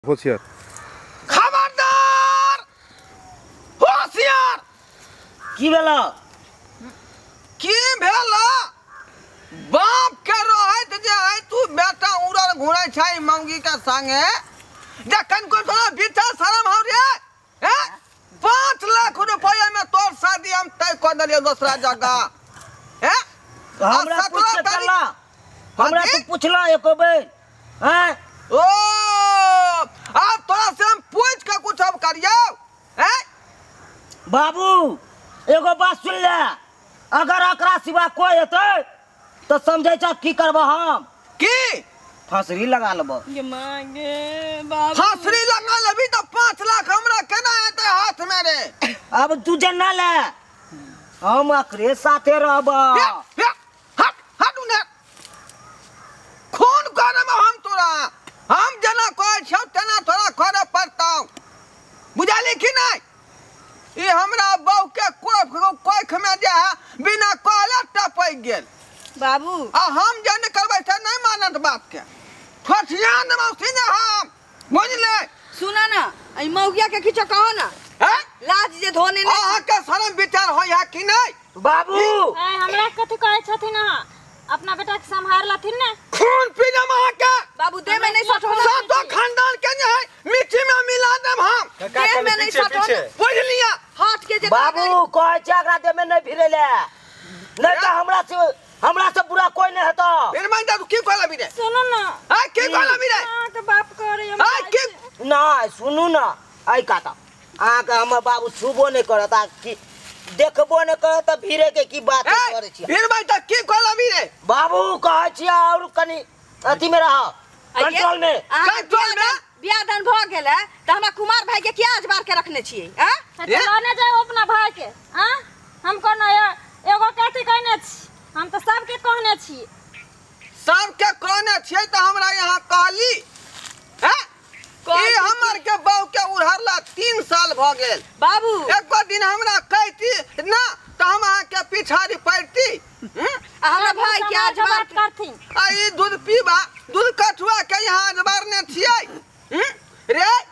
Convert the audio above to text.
होशियार खबरदार होशियार की भेला बाप के रहत जे है तू बेटा उड़ल घुरै छै मंगी के संगे जखन को थोड़ा बिचा शरम हो रे हैं 5 लाख रुपया में तोर शादी हम तय कर देलियो दूसरा जगह हैं हमरा पूछ के चला हमरा तू पूछला एको बेर हैं ओ अब तोरा से हम पूछ के कुछ अब करियो हैं बाबू एगो बात सुन ले अगर एकरा सिवा कोई हेतै तो समझै छ की करब हम की फसरी लगा लेब ये मांगे बाबू फांसरी लगा लेबी तो 5 लाख हमरा केना हेतै हाथ में रे अब तू जना ले हम एकरे साथे रहब हट ने खून करे में हम तोरा हम जना कोई छौ तना थोड़ा करे पड़ता बुझाली कि नहीं ई हमरा बहू के कोई खमे जे है बिना कहले टपै गेल बाबू आ हम जन करबै त नहीं मानत बात के ठठियान मौसी ने हम बुझले सुना ना आई मौगिया के किछो कहो ना हैं लाज जे धोने नहीं अहाँ के शरम विचार होय है कि नहीं बाबू हमरा कथि कहै छथिन अहाँ अपना बेटा के संभार लथिन ने खून पीना अहाँ के बाबू दे में नहीं सटो सातो खानदान के जे है मिट्टी में मिला देब हम देह में नहीं सटो बुझ लिया हाथ के जे बाबू कहै छ एकरा दे में नहीं फिरे ले नहीं तो हमरा से बुरा कोई नहीं हेतो फिर मैं तू की कहला बिरे सुनो ना आ की कहला बिरे अहाँ के बाप करे हम आ की ना सुनू ना आई काता अहाँ के हमर बाबू छुबो नहीं करत आ की देखबो नहीं करत त फिरे के की बात करे छी फिर मैं त की कहला बिरे बाबू कहै छी और कनी अथी में रह कंट्रोल में कंट्रोल में बियाह दान भ गेले त हमरा कुमार भाई के क्या अजबार के रखने छिए हैं चलाने जाओ अपना भाई के हां हम कोनो एगो कथि कहने छी हम तो सबके कहने छी सबके कहने छियै त हमरा यहाँ कहली हैं ई हमर के बहू के उड़हरला 3 साल भ गेल बाबू एक दिन हमरा कहती ना त हम अहाँ के पिछाड़ी पड़ती हमरा भाई के अजबार बात करथिन आ ई दूध पीबा दूध कठुआ के यहाँ अजबार ने छियै रे